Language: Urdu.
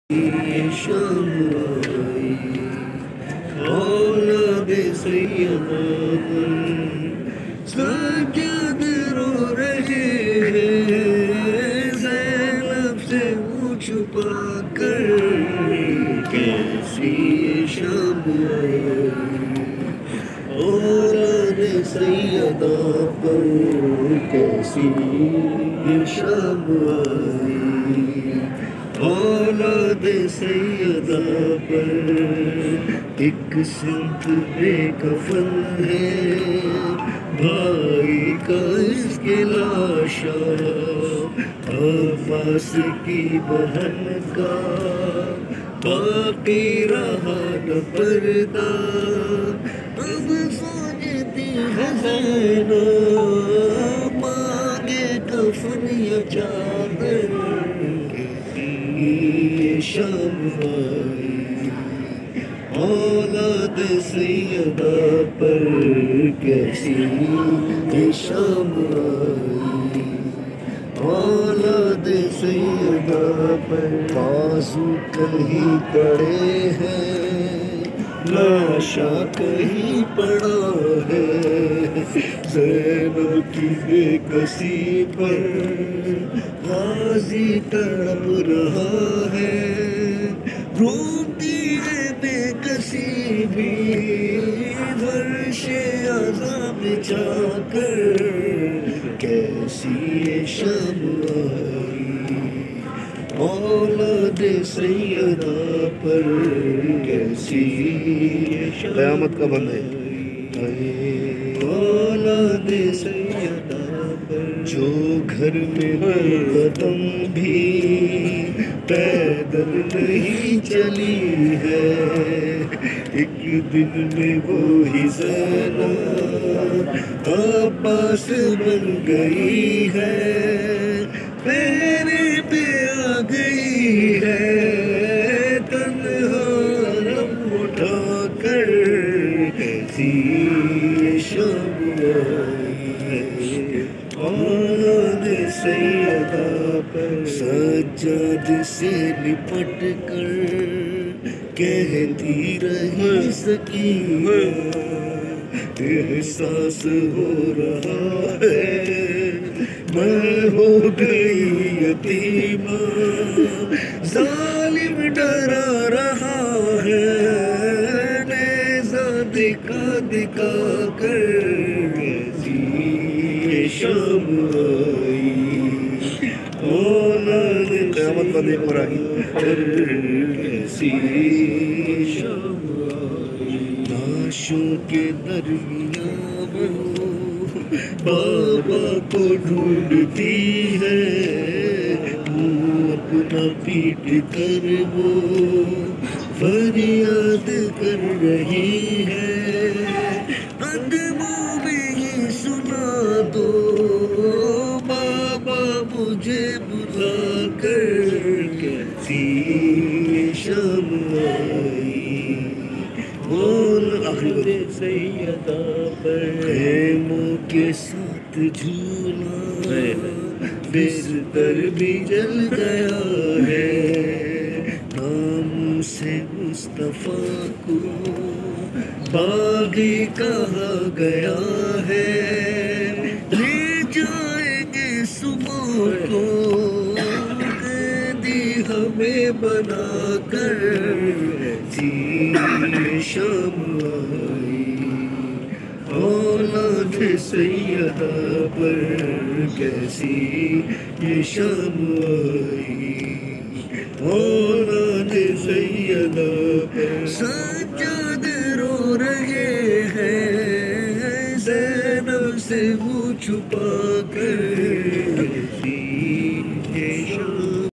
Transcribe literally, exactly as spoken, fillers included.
شام آئی اولاد سیدہ پر سجاد رو رہے ہیں زینب سے منہ چھپا کر کیسی شام آئی اولاد سیدہ پر کیسی شام آئی اولاد سیدہ پر ایک سمت بے کفن ہے بھائی کا اس کے لاشا عباس کی بہن کا باقی رہا نہ پردہ اب سوچتی ہے زینب مانگے کفن یا چادر شام آئی اولاد سیدہ پر کیسی شام آئی اولاد سیدہ پر بازو کہیں پڑے ہیں لاشا کہیں پڑا ہے زینب کی بے کسی پر غازی تڑپ رہا ہے روتی ہے بے کسی بھی فرش عذاب بچھا کر کیسی شام آئی اولاد سیدہ پر کیسی قیامت کا بند ہے اولاد سیدہ پر جو گھر میں قدم بھی پیدل نہیں چلی ہے ایک دن میں وہی زینب عباس بن گئی ہے پیرے پہ آ گئی ہے تنہا رم اٹھا کر کیسی شام آئی اولاد سیدہ پر سجاد سے لپٹ کر کہتی رہی سکینہ احساس ہو رہا ہے میں ہو گئی یتیمہ ظالم ڈرا رہا ہے نیزہ دکھا دکھا کر کیسی شام آئی اولاد قیامت کا دیکھ رہی کیسی شام آئی لاشوں کے درمیان وہ بابا کو ڈھونڈتی ہے وہ اپنا پیٹ کر وہ فریاد کر رہی ہے قدموں میں ہی سنا دو بابا مجھے بلا کر کیسی شام آئی اولاد سیدہ پر خیموں کے ساتھ جھولا بستر بھی جل گیا ہے نام سے مصطفیٰ کو باغی کہا گیا ہے لے جائیں گے صبح کو قیدی ہمیں بنا کر شام آئی اولاد سیدہ پر کیسی یہ شام آئی اولاد سیدہ پر سجاد رو رہے ہیں زینب سے منہ چھپا کر